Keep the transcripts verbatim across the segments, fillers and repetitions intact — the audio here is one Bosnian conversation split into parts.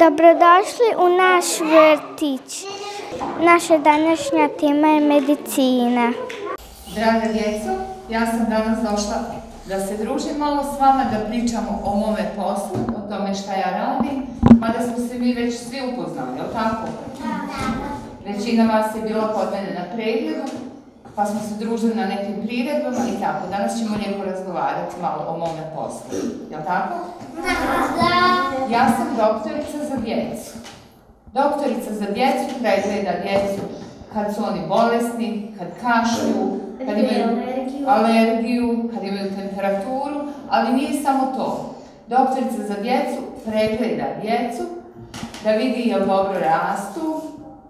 Dobrodošli u naš vrtić. Naša današnja tema je medicina. Draga djeco, ja sam danas došla da se družim malo s vama, da pričamo o mome poslu, o tome šta ja radim, mada smo se mi već svi upoznali, jel' tako? Većina vas je bila kod mene na pregledu, pa smo se družili na nekim priredbama i tako. Danas ćemo lijepo razgovarati malo o mome poslu, jel' tako? Da. Ja sam doktorica za djecu. Doktorica za djecu pregleda djecu kad su oni bolesni, kad kašlju, kad imaju alergiju, kad imaju temperaturu, ali nije samo to. Doktorica za djecu pregleda djecu da vidi jel dobro rastu.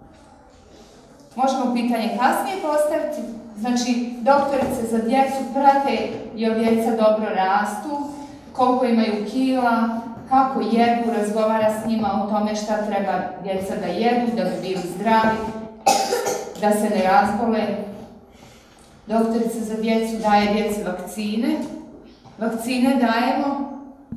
Možemo pitanje kasnije postaviti. Znači, doktorice za djecu prate jel djeca dobro rastu, koliko imaju kila, kako jedu, razgovara s njima o tome šta treba djeca da jedu, da bi bili zdravi, da se ne razbole. Doktorica za djecu daje djeci vakcine. Vakcine dajemo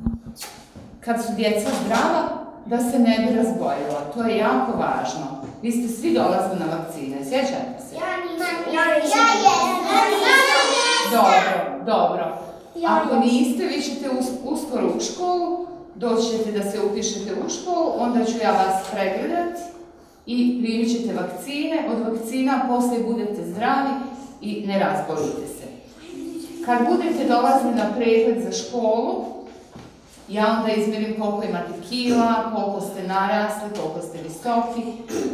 kad su djeca zdrava, da se ne bi razboljela. To je jako važno. Vi ste svi dolazili na vakcine, sjećate se? Ja nisam. Ja jesam. Dobro, dobro. Ako niste, vi ćete uskoro u školu, doći ćete da se upišete u školu, onda ću ja vas pregledati i primit ćete vakcine. Od vakcina poslije budete zdravi i ne razbolite se. Kad budete dolazili na pregled za školu, ja onda izmjerim koliko imate kila, koliko ste narasli, koliko ste visoki.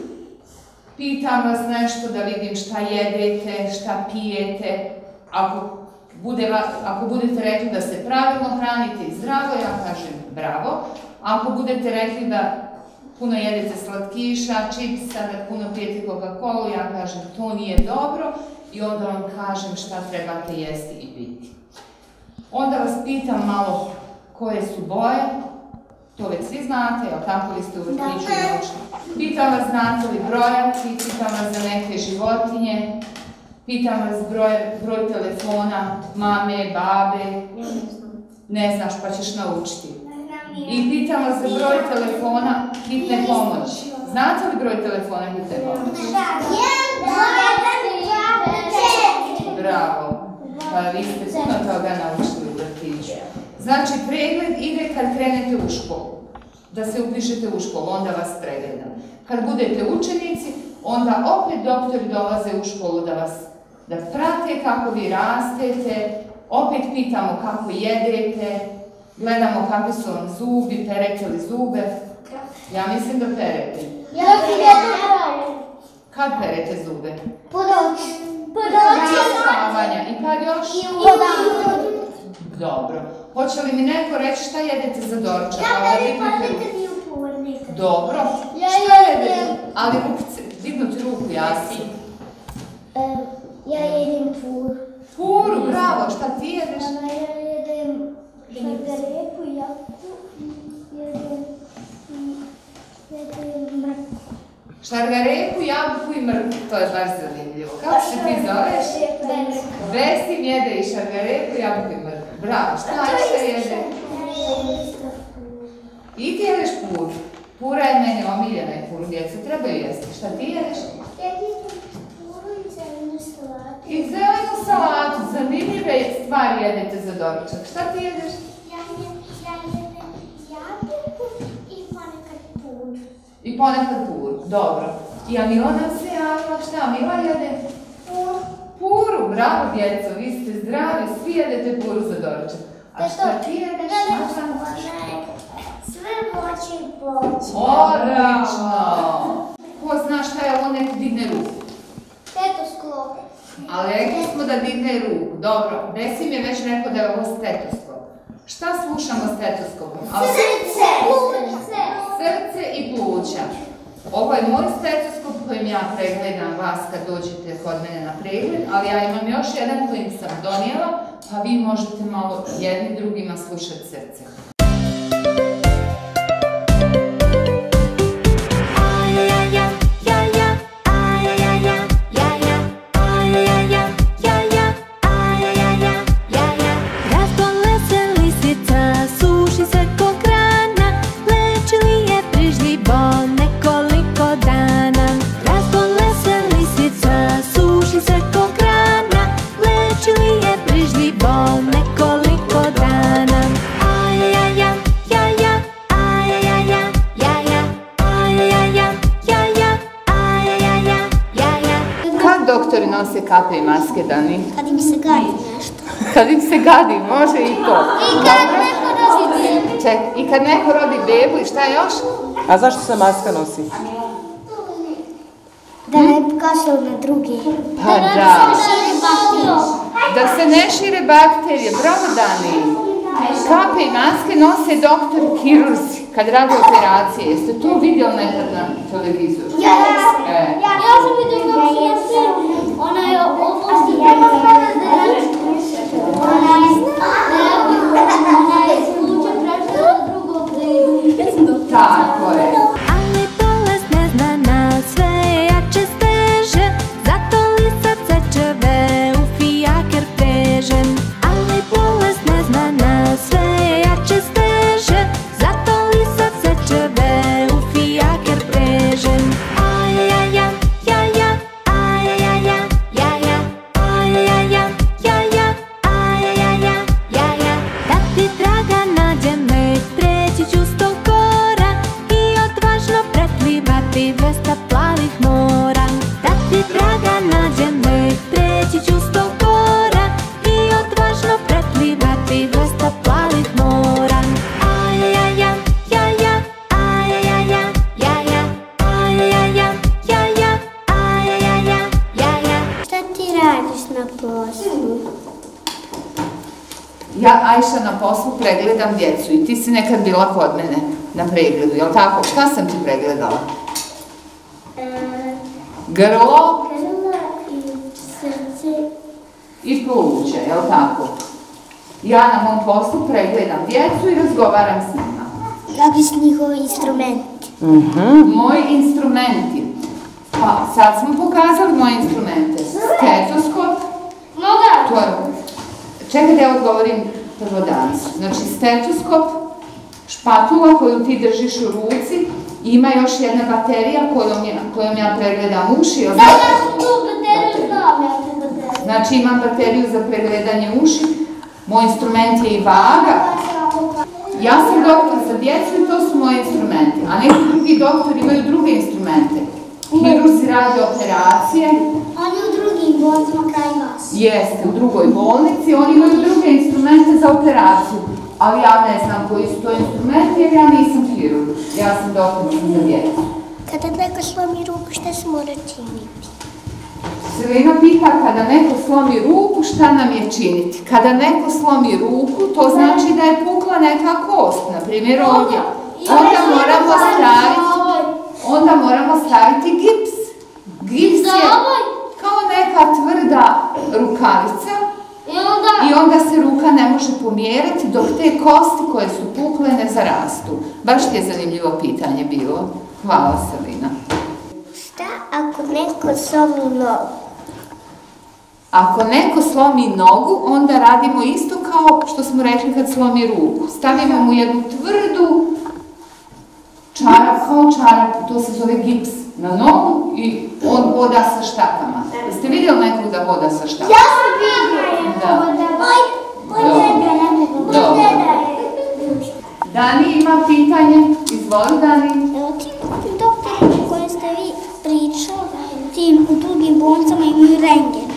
Pitam vas nešto da vidim šta jedete, šta pijete. Ako, bude, ako budete rekli da se pravilno hranite i zdravo, ja kažem bravo. Ako budete rekli da puno jedete slatkiša, čipsa, da puno pijete Coca-Colu, ja kažem to nije dobro i onda vam kažem šta trebate jesti i piti. Onda vas pitam malo koje su boje, to već svi znate, jel tako, vi ste u vrtiću i naučili. Pitam vas znate li brojati, pitam vas za neke životinje, pitam vas broj, broj telefona, mame, babe, ne znaš pa ćeš naučiti. I pitam vas za broj telefona hitne pomoći. Znate li broj telefona hitne pomoći? Bravo, pa vi ste puno toga naučili u vrtiću. Znači, pregled ide kad krenete u školu, da se upišete u školu, onda vas pregledam. Kad budete učenici, onda opet doktori dolaze u školu da vas da prate kako vi rastete, opet pitamo kako jedete, gledamo kakvi su vam zubi, perete li zube. Ja mislim da perete. Ja perete. Kad perete zube? Po noći. Po noći. Prije spavanja. I kad još? I u dan. Dobro. Hoće li mi neko reći šta jedete za doručak? Ja perim pa nekad i u povodnik. Dobro. Šta jedete? Ali dignuti ruku, jasno. Ja jedem puru. Puru, bravo. Šta ti jedeš? Ja jedem šargarepu, jabuku i jedem mrkvu. Šargarepu, jabuku i mrkvu. To je baš zanimljivo. Kako se ti zoveš? Vesim jede i šargarepu, jabuku i mrkvu. Bravo. Šta še jede? I ti jedeš puru. Pura je meni omiljena i puru djecu trebaju jesti. Šta ti jedeš? Ja jedem puru i zelenu salatu. I zelenu salatu. Zanimljive stvari jedete za doručak. Šta ti jedeš? Ja jedem jabuku i ponekad puru. I ponekad puru. Dobro. I Amila nam se javila. Šta Amila jede? Puru. Puru. Bravo djeco. Vi ste zdravi. Svi jedete puru za doručak. A šta ti jedeš? Sve voće i povrće. Odlično! Ko zna šta je ovo, nek digne ruku? Stetoskop. Ali rekli smo da digne ruku. Dobro, Besim je već rekao da je ovo stetoskop. Šta slušamo stetoskopom? Srce. Pluća. Srce i pluća. Ovo je moj stetoskop kojim ja pregledam vas kad dođete kod mene na pregled, ali ja imam još jedan kojim sam donijela, pa vi možete malo jednim drugima slušati srce. Suši se ko grana, leči li je prižljiv doktori nose kape i maske, Dani? Kad im se gadi nešto. Kad im se gadi, može i to. I kad neko rodi bebu. Ček, i kad neko rodi bebu i šta još? A zašto se maska nosi? Da ne kašljaju na drugi. Pa da. Da se ne šire bakterije. Bravo, Dani. Kape i maske nose doktori kirurzi kad rade operacije. Jeste to vidjeli nekad na televizoru? Ja, ja, E. ja sam vidio kako se nosi. Ona je opusti prema ona je slučaj prečela drugog bebu. Tako je. Ali bolest ne zna nas, sve jače steže, zato li srce čebe u fijaker preže. Ali bolest ne zna nas, sve jače steže, zato li srce čebe u fijaker preže. Ajajaja, jaja, ajajaja, jaja, ajajaja, jaja, ajajaja, jaja. Da ti draga nađe me, preći ću sto gora i odvažno preplivati dvesta plavih mora. Da ti draga nađe me, preći ću sto gora i odvažno preplivati dvesta plavih mora. Ajajaja, jaja, ajajaja, jaja, ajajaja, jaja, ajajaja, jaja. Šta ti radiš na poslu? Ja, Ajša, na poslu pregledam djecu i ti si nekad bila kod mene na pregledu, jel tako? Šta sam ti pregledala? Grlo Grla i srce. i pluće, jel tako? Ja na mom poslu pregledam djecu i razgovaram s njima. Kakvi su njihovi instrumenti? Moji instrumenti. Pa, sad smo pokazali moje instrumente. Stetoskop. To je... Čekaj da ja odgovorim prvo danas. Znači, stetoskop, špatula koju ti držiš u ruci, ima još jedna baterija kojom ja, kojom ja pregledam uši. Da, ja sam tu bateriju znam, ja tu bateriju. Znači, imam bateriju za pregledanje uši. Moj instrument je i vaga. Ja sam doktor za djecu i to su moji instrumenti. A neki drugi doktori imaju druge instrumente. Hirurzi rade operacije. Oni u drugim bolnicama kraj vas. Jeste, u drugoj bolnici. Oni imaju druge instrumente za operaciju. Ali ja ne znam koji su to instrumenti jer ja nisam hirurg. Ja sam doktor za djecu. Kada neko slomi ruku, šta se mora činiti? Selina pita kada neko slomi ruku, šta nam je činiti? Kada neko slomi ruku, to znači da je pukla neka kost, na primjer ovdje. Onda moramo staviti, onda moramo staviti gips. Gips je kao neka tvrda rukavica i onda se ruka ne može pomjeriti dok te kosti koje su pukle ne zarastu. Baš ti je zanimljivo pitanje bilo. Hvala, Selina. Šta ako neko slomi nogu? Ako neko slomi nogu, onda radimo isto kao što smo rekli kad slomi ruku. Stavimo mu jednu tvrdu čarap, kao čarap, to se zove gips, na nogu i on hoda sa štakama. Jeste vidjeli nekog da hoda sa štakama? Ja sam vidio. Da. Moj deda. Dobro. Dani ima pitanje. Izvoli, Dani. Evo ti doktori koje ste vi pričali, tim u drugim bolnicama imaju rentgen.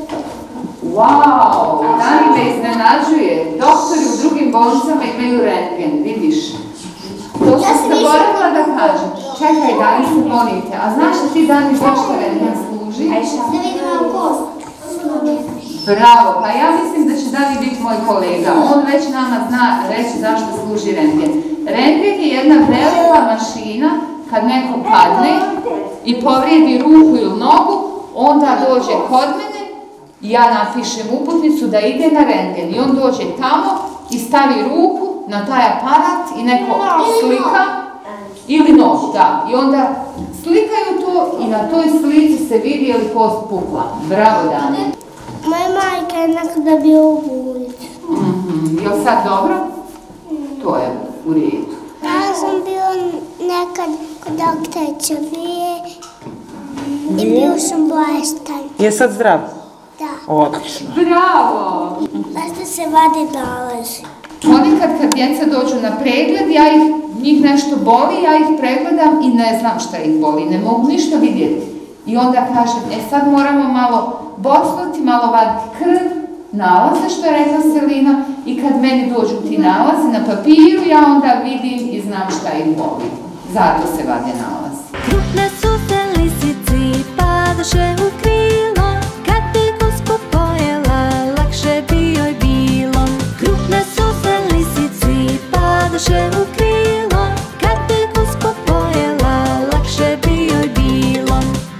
Wow, Dani me iznenađuje. Doktori u drugim bolnicama imaju rentgen, vidiš. To sam zaboravila da kažem. Čekaj, Dani, se molite. A znaš li ti, Dani, zašto rentgen služi? Da vidimo kost. Bravo, pa ja mislim da će Dani biti moj kolega. On već nama zna reći zašto služi rentgen. Rentgen je jedna velika mašina, kad neko padne i povrijedi ruku ili nogu, onda dođe kod mene, ja napišem uputnicu da ide na rentgen i on dođe tamo i stavi ruku na taj aparat i neko slika, ili nogu, da. I onda slikaju to i na toj slici se vidi je li kost pukla. Bravo, Dani. Moja majka je nekada bio u bolnici. Mm-hmm. Je li sad dobro? To je u redu. Ja sam bila nekad kod doktora Čovije i bio sam bolestan. Je sad zdrav? Da. Odlično. Bravo! Zašto se vade dolazi? Ponekad kad djeca dođu na pregled, ja ih, njih nešto boli, ja ih pregledam i ne znam šta ih boli, ne mogu ništa vidjeti. I onda kažem, e sad moramo malo bocnuti, malo vaditi krv, nalaze, što je rekla Selina, i kad meni dođu ti nalazi na papiru, ja onda vidim i znam šta ih boli. Zato se vade nalazi. Krupne su se lisici, padoše u krilo, kad bi gusku pojela, lakše bi joj bilo. Krupne su se lisici, padoše u krilo, kad bi gusku pojela, lakše bi joj bilo.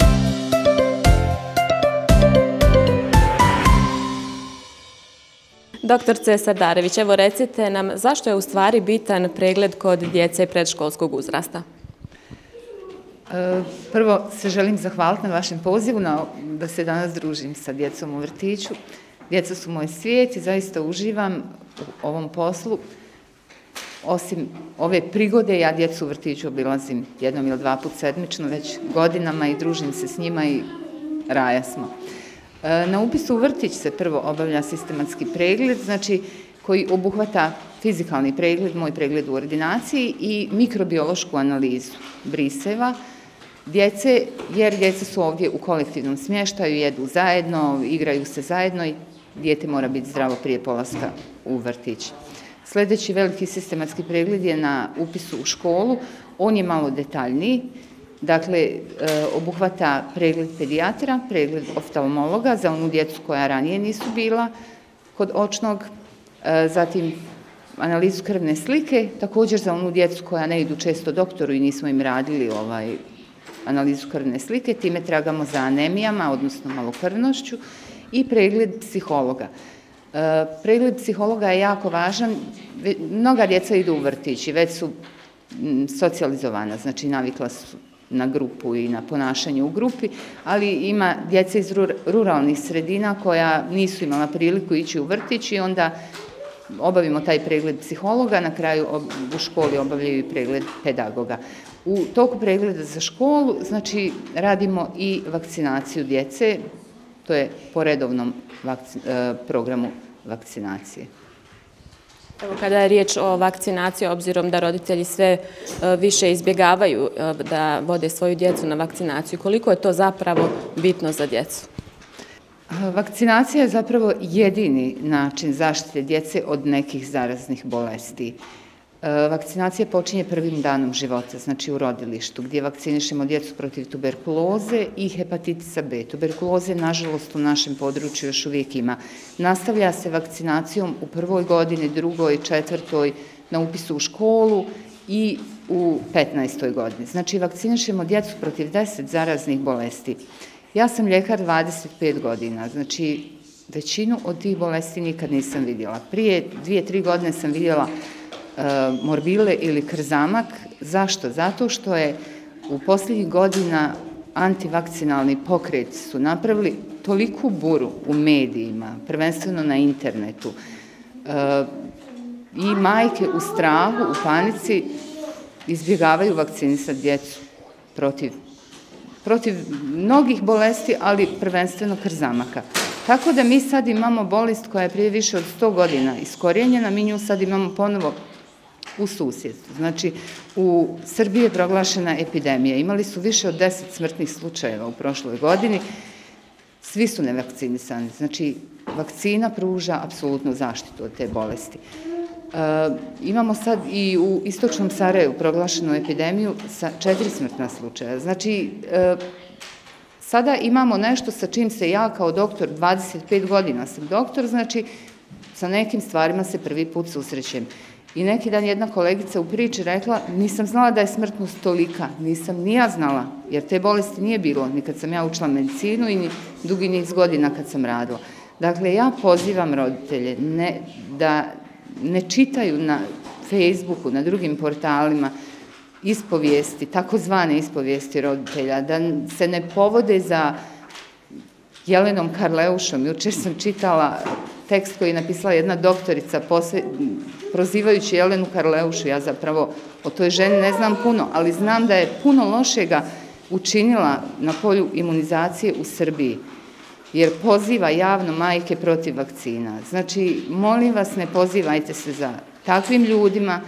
Doktorce Sardarević, evo recite nam zašto je u stvari bitan pregled kod djece predškolskog uzrasta? Prvo se želim zahvaliti na vašem pozivu na, da se danas družim sa djecom u vrtiću. Djeca su moj svijet i zaista uživam u ovom poslu. Osim ove prigode, ja djecu u vrtiću obilazim jednom ili dva put sedmično već godinama i družim se s njima i raja smo. Na upisu u vrtić se prvo obavlja sistematski pregled, znači koji obuhvata fizikalni pregled, moj pregled u ordinaciji i mikrobiološku analizu briseva djece, jer djeca su ovdje u kolektivnom smještaju, jedu zajedno, igraju se zajedno i dijete mora biti zdravo prije polaska u vrtić. Sljedeći veliki sistematski pregled je na upisu u školu, on je malo detaljniji. Dakle, obuhvata pregled pedijatra, pregled oftalmologa za onu djecu koja ranije nisu bila kod očnog, zatim analizu krvne slike, također za onu djecu koja ne idu često doktoru i nismo im radili ovaj, analizu krvne slike, time tragamo za anemijama, odnosno malokrvnošću, i pregled psihologa. Pregled psihologa je jako važan, mnoga djeca idu u vrtić i već su socijalizovana, znači navikla su na grupu i na ponašanje u grupi, ali ima djeca iz ruralnih sredina koja nisu imala priliku ići u vrtić i onda obavimo taj pregled psihologa, na kraju u školi obavljaju i pregled pedagoga. U toku pregleda za školu, znači, radimo i vakcinaciju djece, to je po redovnom programu vakcinacije. Evo, kada je riječ o vakcinaciji, obzirom da roditelji sve više izbjegavaju da vode svoju djecu na vakcinaciju, koliko je to zapravo bitno za djecu? Vakcinacija je zapravo jedini način zaštite djece od nekih zaraznih bolesti. Vakcinacija počinje prvim danom života, znači u rodilištu, gdje vakcinišemo djecu protiv tuberkuloze i hepatitisa B. Tuberkuloze, nažalost, u našem području još uvijek ima. Nastavlja se vakcinacijom u prvoj godini, drugoj, četvrtoj, na upisu u školu i u petnaestoj godini. Znači, vakcinišemo djecu protiv deset zaraznih bolesti. Ja sam ljekar dvadeset pet godina, znači većinu od tih bolesti nikad nisam vidjela. Prije dvije, tri godine sam vidjela morbile ili krzamak. Zašto? Zato što je u posljednjih godina antivakcinalni pokreti su napravili toliku buru u medijima, prvenstveno na internetu, i majke u strahu, u panici izbjegavaju vakcinisati djecu protiv, protiv mnogih bolesti, ali prvenstveno krzamaka. Tako da mi sad imamo bolest koja je prije više od sto godina iskorijenjena, mi nju sad imamo ponovo u susjedstvu. Znači, u Srbiji je proglašena epidemija. Imali su više od deset smrtnih slučajeva u prošloj godini. Svi su nevakcinisani. Znači, vakcina pruža apsolutnu zaštitu od te bolesti. Imamo sad i u istočnom Sarajevu proglašenu epidemiju sa četiri smrtna slučaja. Znači, sada imamo nešto sa čim se ja kao doktor, dvadeset pet godina sam doktor, znači sa nekim stvarima se prvi put susrećem. I neki dan jedna kolegica u priči rekla, nisam znala da je smrtnost tolika, nisam ni ja znala, jer te bolesti nije bilo ni kad sam ja učila medicinu i ni dugi niz godina kad sam radila. Dakle, ja pozivam roditelje ne, da ne čitaju na Facebooku, na drugim portalima ispovijesti, takozvane ispovijesti roditelja, da se ne povode za Jelenom Karleušom. Jučer sam čitala tekst koji je napisala jedna doktorica posve, prozivajući Jelenu Karleušu. Ja zapravo o toj ženi ne znam puno, ali znam da je puno lošega učinila na polju imunizacije u Srbiji, jer poziva javno majke protiv vakcina. Znači, molim vas, ne pozivajte se za takvim ljudima,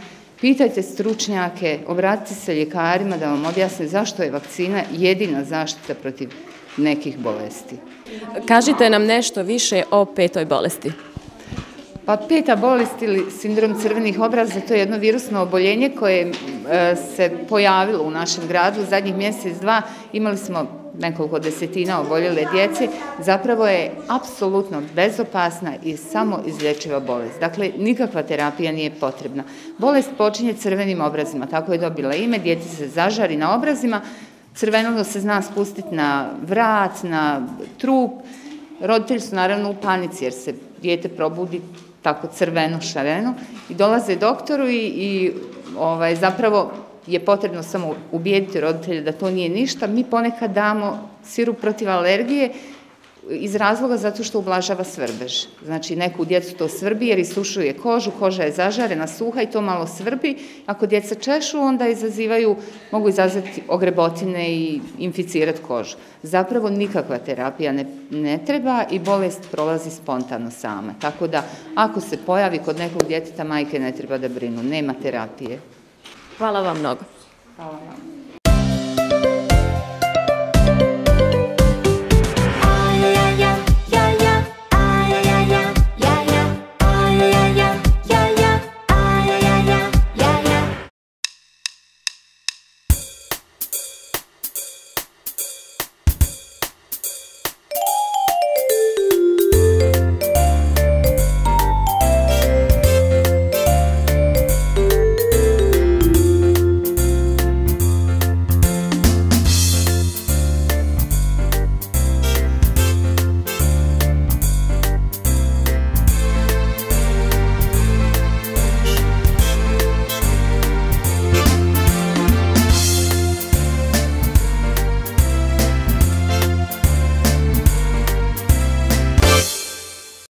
Pitajte stručnjake, obratite se ljekarima da vam objasne zašto je vakcina jedina zaštita protiv nekih bolesti. Kažite nam nešto više o petoj bolesti. Pa peta bolest ili sindrom crvenih obraza, to je jedno virusno oboljenje koje e, se pojavilo u našem gradu u zadnjih mjesec, dva. Imali smo nekoliko desetina oboljele djece. Zapravo je apsolutno bezopasna i samo izlječiva bolest. Dakle, nikakva terapija nije potrebna. Bolest počinje crvenim obrazima, tako je dobila ime, dijete se zažari na obrazima, crveno se zna spustiti na vrat, na trup. Roditelji su naravno u panici jer se dijete probudi tako crveno, šareno i dolaze doktoru i, i ovaj, zapravo je potrebno samo ubijediti roditelje da to nije ništa. Mi ponekad damo sirup protiv alergije iz razloga zato što ublažava svrbež. Znači, neku djecu to svrbi jer isušuje kožu, koža je zažarena, suha i to malo svrbi. Ako djeca češu, onda izazivaju, mogu izazvati ogrebotine i inficirati kožu. Zapravo nikakva terapija ne, ne treba i bolest prolazi spontano sama. Tako da, ako se pojavi kod nekog djeteta, majke ne treba da brinu. Nema terapije. Hvala vam mnogo. Hvala vam.